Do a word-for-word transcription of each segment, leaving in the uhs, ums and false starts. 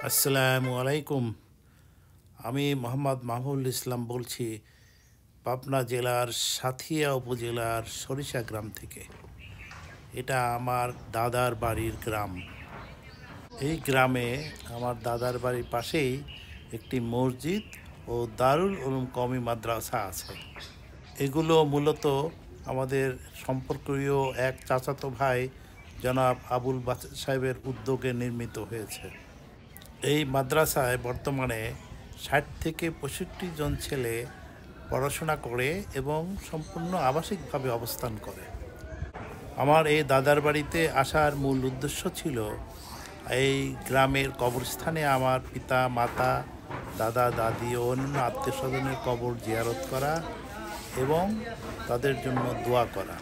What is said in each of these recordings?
আসসালামু আলাইকুম। আমি মোহাম্মদ মাহবুবুল ইসলাম বলছি পাবনা জেলার সাথিয়া উপজেলার সরিষা গ্রাম থেকে। এটা আমার দাদার বাড়ির গ্রাম। এই গ্রামে আমার দাদার বাড়ির পাশেই একটি মসজিদ ও দারুল উলুম কওমি মাদ্রাসা আছে। এগুলো মূলত আমাদের সম্পর্কীয় এক চাচাতো ভাই জনাব আবুল বাসের সাহেবের উদ্যোগে নির্মিত হয়েছে। এই মাদ্রাসায় বর্তমানে ষাট থেকে পঁয়ষট্টি জন ছেলে পড়াশোনা করে এবং সম্পূর্ণ আবাসিকভাবে অবস্থান করে। আমার এই দাদার বাড়িতে আসার মূল উদ্দেশ্য ছিল এই গ্রামের কবরস্থানে আমার পিতা মাতা দাদা দাদি ও অন্যান্য আত্মীয় স্বজনের কবর জিয়ারত করা এবং তাদের জন্য দোয়া করা।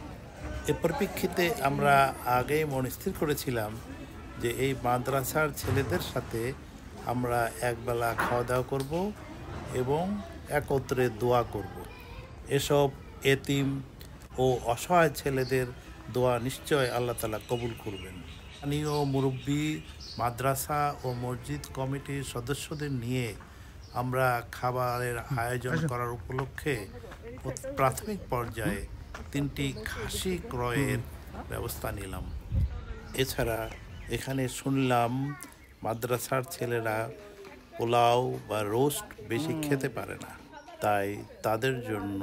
এর পরিপ্রেক্ষিতে আমরা আগেই মনস্থির করেছিলাম যে এই মাদ্রাসার ছেলেদের সাথে আমরা একবেলা খাওয়া দাওয়া করব এবং একত্রে দোয়া করব। এসব এতিম ও অসহায় ছেলেদের দোয়া নিশ্চয় আল্লাহ তাআলা কবুল করবেন। স্থানীয় মুরব্বী, মাদ্রাসা ও মসজিদ কমিটির সদস্যদের নিয়ে আমরা খাবারের আয়োজন করার উপলক্ষে প্রাথমিক পর্যায়ে তিনটি খাসি ক্রয়ের ব্যবস্থা নিলাম। এছাড়া এখানে শুনলাম মাদ্রাসার ছেলেরা পোলাও বা রোস্ট বেশি খেতে পারে না, তাই তাদের জন্য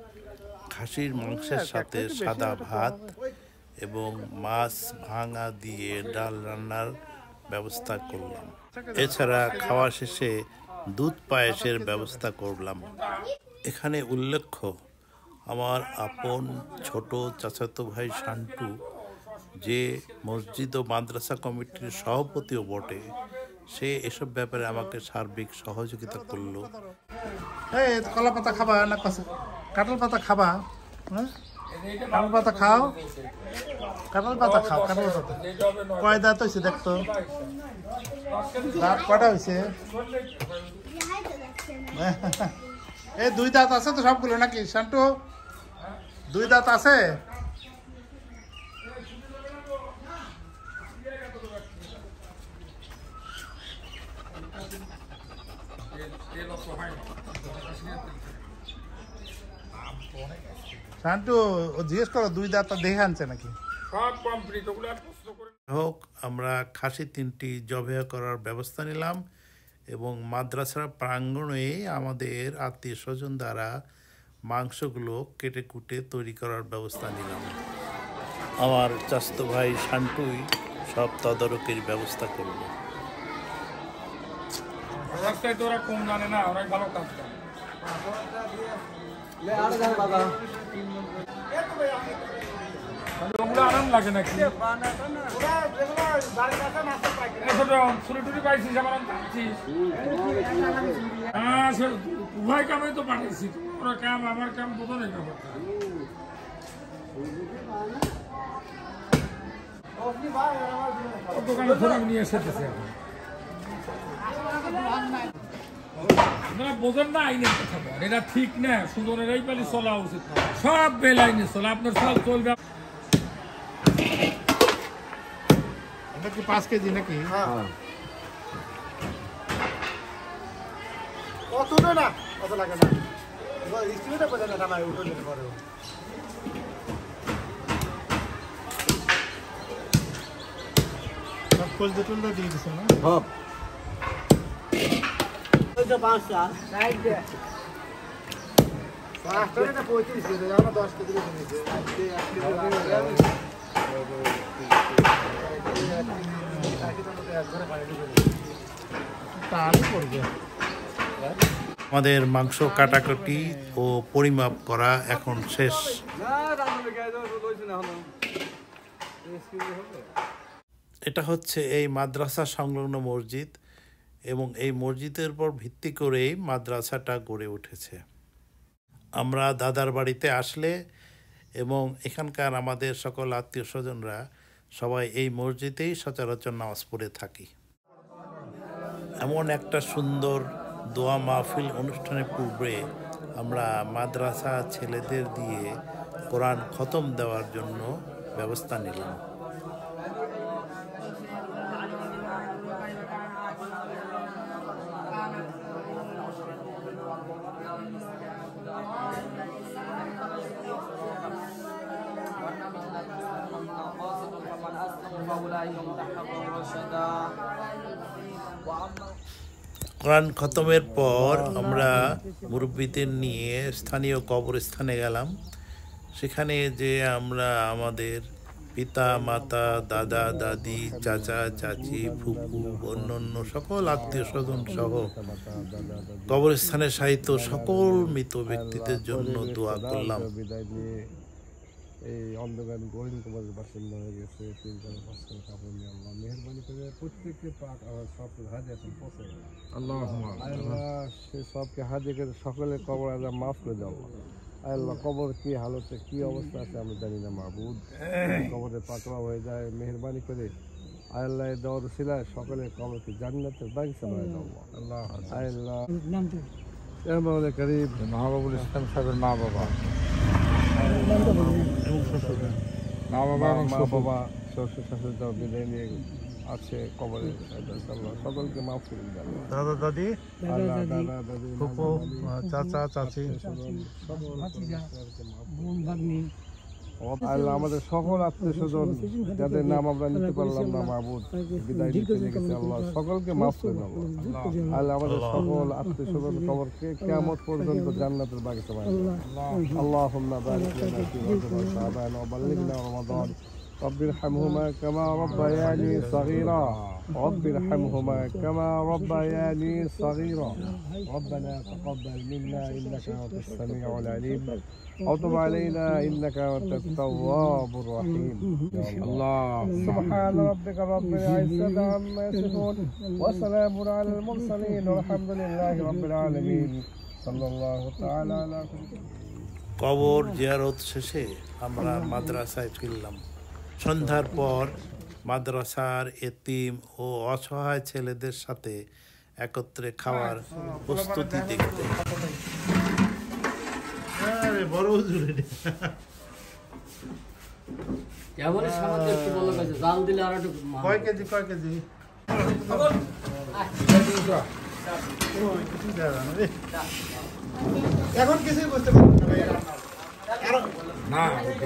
খাসির মাংসের সাথে সাদা ভাত এবং মাছ ভাঙা দিয়ে ডাল রান্নার ব্যবস্থা করলাম। এছাড়া খাওয়া শেষে দুধ পায়েসের ব্যবস্থা করলাম। এখানে উল্লেখ্য, আমার আপন ছোট চাচাতো ভাই শান্টু, যে মসজিদ ও মাদ্রাসা কমিটির সভাপতিও বটে, সে এসব ব্যাপারে আমাকে সার্বিক সহযোগিতা করলো। এই কলা পাতা খাবা না কাঁঠাল পাতা খাবা? হ্যাঁ, কাঁঠাল পাতা খাও, কাঁঠাল পাতা খাও। কাঁঠাল পাতা কয় দাঁত হয়েছে দেখতো? দাঁত কয়টা হয়েছে? এই দুই দাঁত আছে তো সবগুলো নাকি শান্টু? দুই দাঁত আছে? শান্টু জিজ্ঞেস করো দুই দাঁত দেখে আনছে নাকি? হোক, আমরা খাসি তিনটি জবেহ করার ব্যবস্থা নিলাম এবং মাদ্রাসার প্রাঙ্গণে আমাদের আত্মীয় স্বজন দ্বারা মাংসগুলো কেটে কুটে তৈরি করার ব্যবস্থা নিলাম। আমার চাচাতো ভাই শান্টুই সব তদারকির ব্যবস্থা করল। ওরা কম জানে না, অনেক ভালো কাজ করে। আরাম লাগে নাকি? ছুরি পাইছিস আমার উভয় কামে তো পাঠাইছি। ওরা কাম আমার কাম বোঝো না ব্যাপারটা। দোকানে ফোন নিয়ে এসেছে এখন। আপনারা বোঝেন না আইনের কথা বল, এটা ঠিক না। সুজনের এই পালি চলা উচিত, সব বেল আইনে চলে। আপনার সব চলবে। এটা কি পাঁচ কেজি নাকি? কত না কত লাগে না স্টিমেটা পড়ে না কামাই উঠে নিতে পারো। সব কোল দুটোল দিয়ে দিছ না? সব ওইটা পাঁচটা রাইট দে। পাঁচটা না পঁয়ত্রিশ কেজি, আমরা দশ কেজি নিয়েছি। আমাদের মাংস কাটাকাটি ও পরিমাপ করা এখন শেষ। এটা হচ্ছে এই মাদ্রাসা সংলগ্ন মসজিদ এবং এই মসজিদের উপর ভিত্তি করেই মাদ্রাসাটা গড়ে উঠেছে। আমরা দাদার বাড়িতে আসলে এবং এখানকার আমাদের সকল আত্মীয় স্বজনরা সবাই এই মসজিদেই সচরাচর নামাজ পড়ে থাকি। এমন একটা সুন্দর দোয়া মাহফিল অনুষ্ঠানের পূর্বে আমরা মাদ্রাসা ছেলেদের দিয়ে কোরআন খতম দেওয়ার জন্য ব্যবস্থা নিলাম। কোরআন খতমের পর আমরা মুরব্বীদের নিয়ে স্থানীয় কবরস্থানে গেলাম। সেখানে যে আমরা আমাদের পিতা মাতা, দাদা দাদি, চাচা চাচি, ফুপু, অন্যান্য সকল আত্মীয় স্বজন সহ কবরস্থানে শায়িত সকল মৃত ব্যক্তিদের জন্য দোয়া করলাম। এই অন্ধকার গহীন কবরের বাসিন্দা হয়ে গেছে, তিনজন পাঁচজন কাপড় নিয়ে আল্লাহ মেহরবানি করে প্রত্যেককে পাক আমার সব হাজে এখন পৌঁছে আল্লাহ আল্লাহ সে সবকে হাজে করে সকলের কবর আল্লাহ মাফ করে দাও। আল্লাহ কবর কি হালতে কি অবস্থা আছে আমি জানি না, মাহবুদ কবরে পাকড়া হয়ে যায়, মেহরবানি করে আল্লাহ দেওয়ার ছিলায় সকলের কবরকে জান্নাতের বাগিচা বানিয়ে দাও আল্লাহ। আল্লাহ এমন করিব মাহবুবুল ইসলাম সাহেবের মা বাবা মা বাবা মা বাবা শ্বশুর শাশুড়ি বিদায় নিয়ে আছে কবরে, সকলকে মাফ করে দেন। দাদা দাদি, দাদা দাদি, ফুপু, চাচা চাচি, আল্লাহ আমাদের সকল আত্মীয় স্বজন যাদের নাম আমরা নিতে পারলাম না মাহবুদ বিদায় নিতে গেছে, আল্লাহ সকলকে মাফ করে দেন। আল্লাহ আমাদের সকল আত্মীয় স্বজন কবরকে কিয়ামত পর্যন্ত জান্নাতের বাগিচা বানিয়ে দেন। আল্লাহুম্মা বারিক লানা ফি শাবান ওয়া বাল্লিগনা রমাদান رب ارحمهما كما ربياني صغيرا رب ارحمهما كما ربياني صغيرا ربنا تقبل منا إنك أنت السميع العليم وتب علينا إنك أنت التواب الرحيم. الله سبحان ربك رب العزة عما يصفون وسلام على المرسلين والحمد لله رب العالمين صلى الله تعالى على কবর জিয়ারত শেষে আমরা মাদ্রাসায় ফিরলাম। সন্ধ্যার পর মাদ্রাসার এতিম ও অসহায় ছেলেদের সাথে একত্রে খাওয়ার প্রস্তুতি দেখতে বড় হুজুর কয় কেজি কয় কেজি এখন কিছুই বুঝতে পারছি না,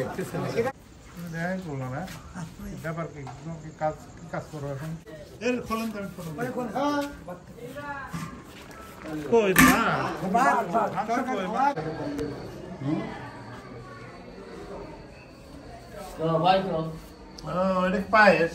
দেখাই করলাম না ব্যাপার কি কাজ কি কাজ করো এখন এর খোলেন তো আমি ফটো কই না এটা পায়েস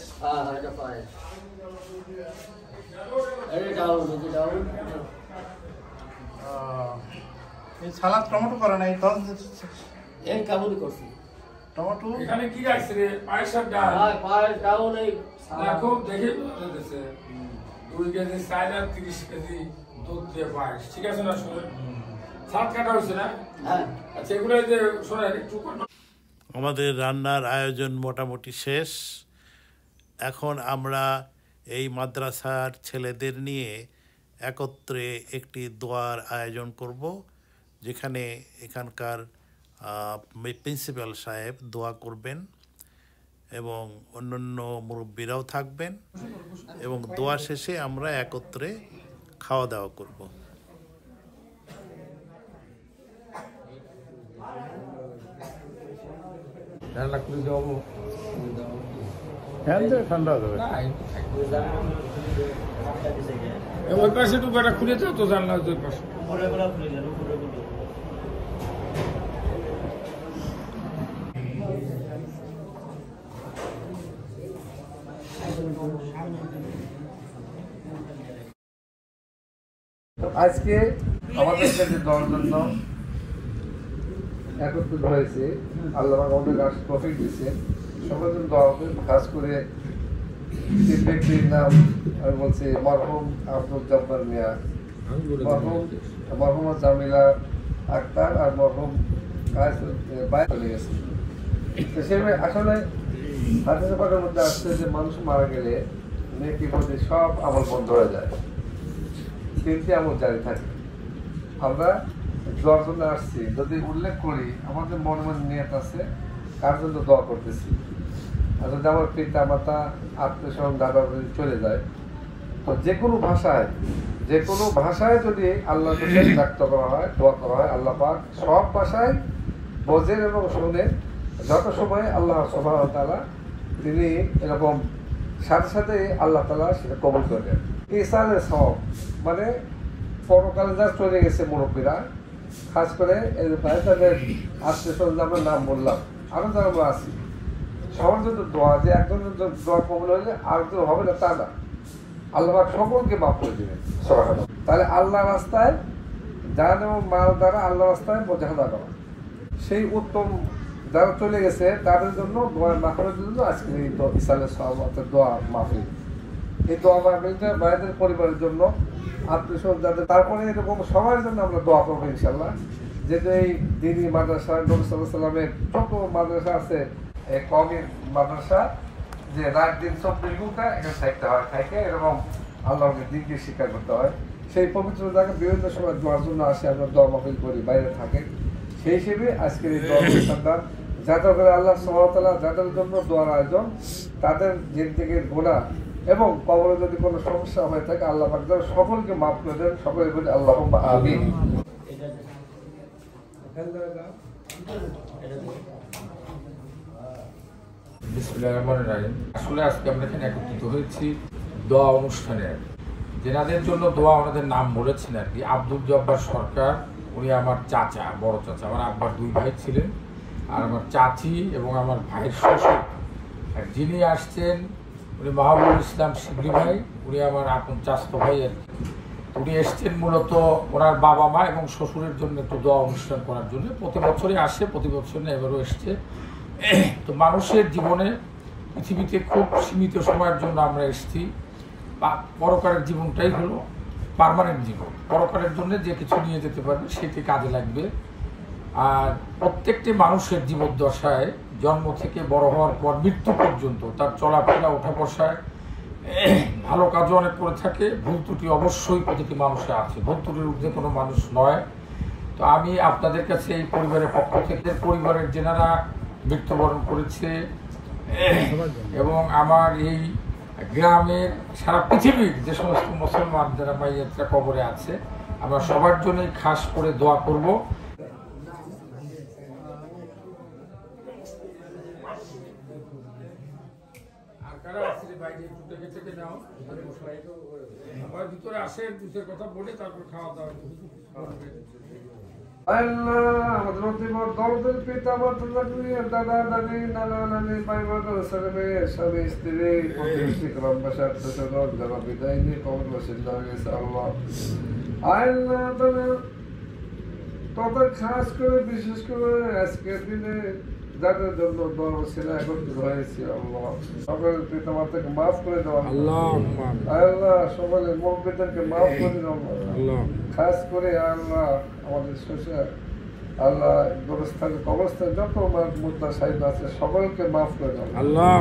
এই সালাদ টমেটো করে নাই তো এই কাবুলি করছি টমেটো এখানে কি আছে রে? পায়েসের ডাল। হ্যাঁ পায়েস ডাল এই দেখো দেখে বলতেছে দুই কেজি চাল আর তিরিশ কেজি দুধ দিয়ে পায়েস, ঠিক আছে না? শুনে সাত কাটা হয়েছে না? হ্যাঁ আচ্ছা এগুলো যে শোনা একটু আমাদের রান্নার আয়োজন মোটামুটি শেষ। এখন আমরা এই মাদ্রাসার ছেলেদের নিয়ে একত্রে একটি দোয়ার আয়োজন করব, যেখানে এখানকার প্রিন্সিপাল সাহেব দোয়া করবেন এবং অন্যান্য মুরব্বীরাও থাকবেন এবং দোয়া শেষে আমরা একত্রে খাওয়া দাওয়া করব। ঠান্ডা হবে ওই পাশে একটু বেটা খুলে যাও তো, জানলা ওই পাশে আজকে আমাদের কাছে দেওয়ার জন্য একত্রিত হয়েছে, আল্লাহ আমাদের কাছে প্রফিট দিচ্ছে, সবার জন্য দোয়া হবে। খাস করে তিন ব্যক্তির নাম আমি বলছি, মরহুম আব্দুল জব্বার মিয়া, মরহুম মরহুমা জামিলা আক্তার আর মরহুম বাইরে চলে গেছে। তো সেভাবে আসলে হাদিসে পাকের মধ্যে আসছে যে মানুষ মারা গেলে নেকির মধ্যে সব আমল বন্ধ হয়ে যায়, তিনটি আমল জারি থাকে। আমরা দোয়ার জন্য আসছি, যদি উল্লেখ করি আমাদের মনে মনে নিয়ত আছে কার জন্য দোয়া করতেছি। আর যদি আমার পিতা মাতা আত্মীয় স্বজন দাদা যদি চলে যায়, তো যে কোনো ভাষায় যে কোনো ভাষায় যদি আল্লাহর কাছে ব্যক্ত করা হয়, দোয়া করা হয়, আল্লাহ পাক সব ভাষায় বোঝেন এবং শোনেন। যত সময় আল্লাহ সুবহানাহু ওয়া তাআলা তিনি এরকম সাথে সাথে আল্লাহ তাআলা সেটা কবুল করে নেন। ইসালে সব মানে পরকালে যা চলে গেছে মুরব্বীরা, খাস করে এই ভাই তাদের আত্মীয় স্বজন আমরা নাম বললাম, আরো যারা আমরা আছি, সবার জন্য দোয়া, যে একজনের দোয়া কবুল হলে আরেকজন হবে না তা না, আল্লাহ পাক সকলকে মাফ করে দিবেন। তাহলে আল্লাহ রাস্তায় জান এবং মাল দ্বারা আল্লাহ রাস্তায় মুজাহাদা করা, সেই উত্তম যারা চলে গেছে তাদের জন্য দোয়া মাফের জন্য আজকে এই ইসালে সওয়াব অর্থাৎ দোয়া মাহফিল। এই দোয়া মাহফিলটা ভাইদের পরিবারের জন্য, আত্মীয় স্বজন যাদের, তারপরে এরকম সবার জন্য আমরা দোয়া করবো ইনশাল্লাহ। যেহেতু এই দিনী মাদ্রাসা, নবী সাল্লাল্লাহু আলাইহি সাল্লামের যত মাদ্রাসা আছে, এই কওমি মাদ্রাসা, যে রাত দিন চব্বিশ ঘন্টা এখানে থাকতে হয়, থাকে এরকম আল্লাহকে দিনকে স্বীকার করতে হয়। সেই পবিত্র জায়গা বিভিন্ন সময় দোয়ার জন্য আসে, আমরা দোয়া মাহফিল করি, বাইরে থাকে। সেই হিসেবে আজকের এই দোয়া অনুষ্ঠানটা যাদের করে আল্লাহ সুবহানাহু ওয়া তাআলা যাদের জন্য দোয়ার আয়োজন, তাদের জিন্দেগির গুনাহ এবং কবরে যদি কোনো সমস্যা হয়ে থাকে আল্লাহ পাক যেন সকলকে মাফ করে দেন, সকলে বলি আল্লাহুম্মা আমিন। বিসমিল্লাহির রহমানির রহিম। আসলে আজকে আমরা এখানে একত্রিত হয়েছি দোয়া অনুষ্ঠানে, যেনাদের জন্য দোয়া ওনাদের নাম বলেছেন আর কি। আব্দুল জব্বার সরকার, উনি আমার চাচা, বড় চাচা, আমার আব্বার দুই ভাই ছিলেন, আর আমার চাচি এবং আমার ভাইয়ের শ্বশুর। আর যিনি আসছেন উনি মাহবুবুল ইসলাম শিবলি ভাই, উনি আমার আপন চাচাতো ভাই আর কি। উনি এসছেন মূলত ওনার বাবা মা এবং শ্বশুরের জন্য একটু দোয়া অনুষ্ঠান করার জন্য। প্রতি বছরই আসে, প্রতি বছর না এবারও এসছে। তো মানুষের জীবনে পৃথিবীতে খুব সীমিত সময়ের জন্য আমরা এসেছি। পরকালের জীবনটাই হলো পার্মানেন্ট জীবন। পরকালের জন্য যে কিছু নিয়ে যেতে পারবে সেটি কাজে লাগবে। আর প্রত্যেকটি মানুষের জীবদ্দশায় জন্ম থেকে বড় হওয়ার পর মৃত্যু পর্যন্ত তার চলাফেরা, ওঠা বসায় ভালো কাজও অনেক করে থাকে, ভুল ত্রুটি অবশ্যই প্রতিটি মানুষের আছে, ভুল ত্রুটির ঊর্ধ্বে কোনো মানুষ নয়। তো আমি আপনাদের কাছে এই পরিবারের পক্ষ থেকে, পরিবারের যেনারা মৃত্যুবরণ করেছে এবং আমার এই গ্রামের, সারা পৃথিবীর যে সমস্ত মুসলমান যারা মাইয়াতরা কবরে আছে, আমরা সবার জন্যই খাস করে দোয়া করব। ভিতরে আসে দুধের কথা বলে তারপর খাওয়া দাওয়া। আল্লাহ হযরত দরদের পিতা মাতা, দাদা দাদি, নানা নানি, ভাই বোন, ছেলে স্বামী স্ত্রী, প্রতিবেশী, গ্রামবাসী, আত্মীয়স্বজন যারা বিদায় নিয়ে কবর বাসিন্দা হয়ে গেছে, আল্লাহ আল্লাহ তাদের খাস করে বিশেষ করে আজকের দিনে যাদের জন্য দোয়া ছিল একত্রিত হয়েছে, আল্লাহ সকলের পিতা মাতাকে মাফ করে দেওয়া, আল্লাহ আল্লাহ সকলের মুরব্বিদেরকে মাফ করে দেওয়া, আল্লাহ খাস করে আল্লাহ আমাদের শ্বশুর আল্লাহ গোরস্থানে কবরস্থানে যত মুদ্রা সাহিত্য আছে সকলকে মাফ করে দেওয়া, আল্লাহ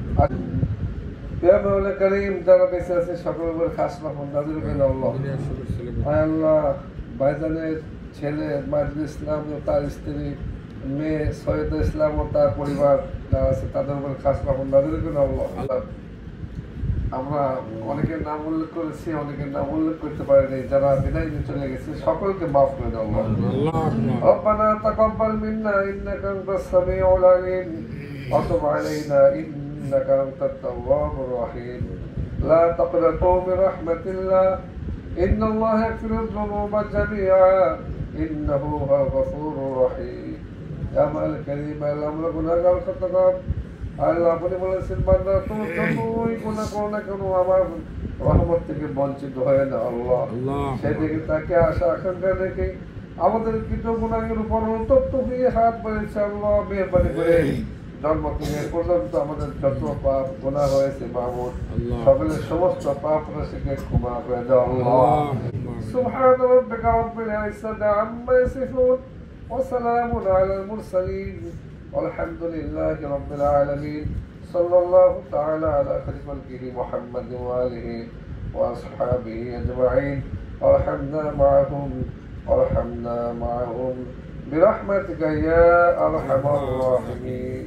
করিম যারা বেঁচে আছে সকলের উপরে খাস রহমান নাযিল করে দাও, আল্লাহ আল্লাহ ভাইজানের ছেলে মাজিদুল ইসলাম ও তার স্ত্রী, মেয়ে সৈয়দ ইসলাম ও তার পরিবার যারা আছে তাদের উপরে খাস রহমান নাযিল করে দাও, আল্লাহ আমরা অনেকের নাম উল্লেখ করেছি, অনেকের নাম উল্লেখ করতে পারিনি, যারা বিদায় নিয়ে চলে গেছে সকলকে মাফ করে দাও, আল্লাহ রব্বানা তাকাব্বাল মিন্না ইন্নাকা আনতাস সামিউল আলিম ওয়া তুব আলাইনা ইন্নাকা আনতাত তাওয়াবুর রহিম লা তাকনাতু মির রাহমাতিল্লাহ ইন্নাল্লাহা ইয়াগফিরুয যুনুবা জামিআ ইন্নাহু হুয়াল গফুরুর রহিম। ইয়া মালিক কারীম, আমরা গুনাহগার খতকার, আল্লাহ আপনি বলেছেন বান্দা তুমি যতই গুনাহ করো না কেন আমার রহমত থেকে বঞ্চিত হয় না, আল্লাহ সেদিকে তাকে আশা আকাঙ্ক্ষা রেখে আমাদের কৃত গুনাহের উপর উত্তপ্ত হয়ে হাত বাড়িয়েছে, আল্লাহ মেহরবানি করে জন্ম থেকে পর্যন্ত আমাদের যত পাপ গুনাহ হয়েছে মাহমুদ সকলের সমস্ত পাপ রাশিকে ক্ষমা করে দাও, আল্লাহ সুবহান রাব্বিকা রাব্বিল ইজ্জাতি আম্মা ইয়াসিফুন ওয়া সালামুন আলাল মুরসালিন والحمد لله رب العالمين صلى الله تعالى على خير خلقه محمد وآله وأصحابه أجمعين وارحمنا معهم وارحمنا معهم برحمتك يا أرحم الراحمين।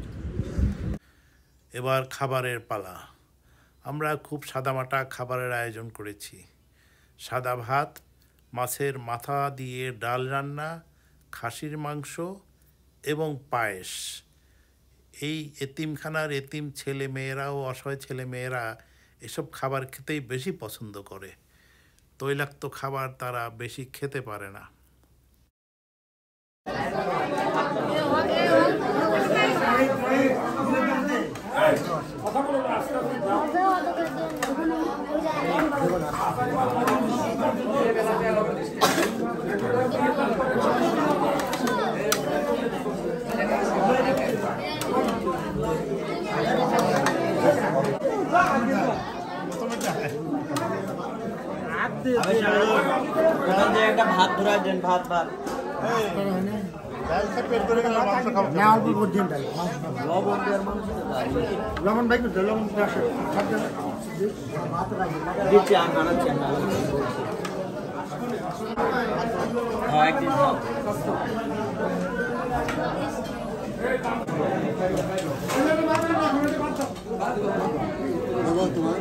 এবার খাবারের পালা। আমরা খুব সাদামাটা খাবারের আয়োজন করেছি। সাদা ভাত, মাছের মাথা দিয়ে ডাল রান্না, খাসির মাংস এবং পায়েস। এই এতিমখানার এতিম ছেলে মেয়েরা ও অসহায় ছেলে মেয়েরা এসব খাবার খেতেই বেশি পছন্দ করে। তৈলাক্ত খাবার তারা বেশি খেতে পারে না। একটা ভাত ধরার দেন, ভাত ভাত লবণ ভাই লবণ দিচ্ছি আর নাড়াচ্ছি একদিন তোমার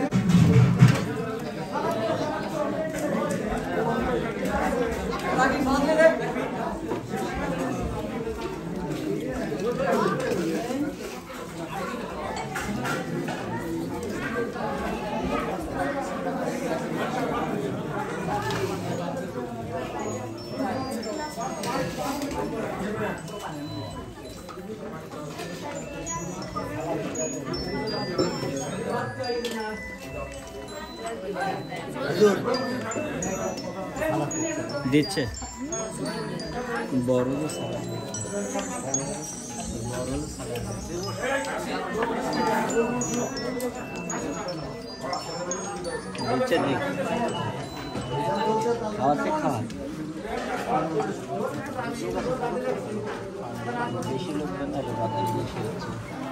দিচ্ছে বড় দিচ্ছে দেখ খাওয়াতে খাওয়া বেশি লোক তাহলে বাতাস বেশি হচ্ছে।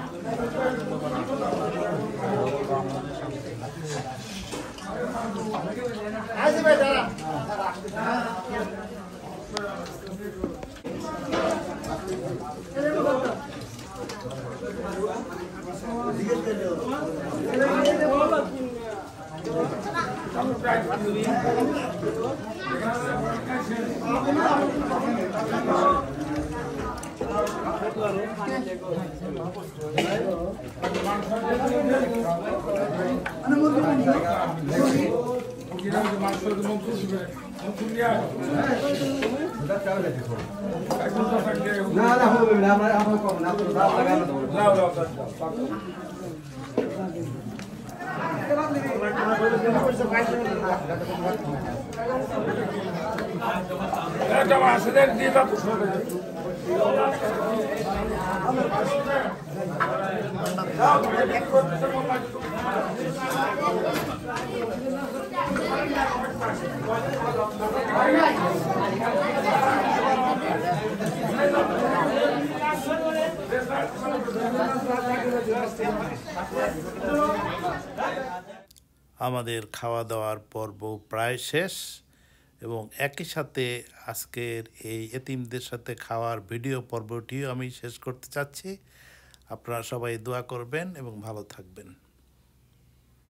আমাদের খাওয়া দাওয়ার পর্ব প্রায় শেষ এবং একই সাথে আজকের এই এতিমদের সাথে খাওয়ার ভিডিও পর্বটিও আমি শেষ করতে চাচ্ছি। আপনারা সবাই দোয়া করবেন এবং ভালো থাকবেন।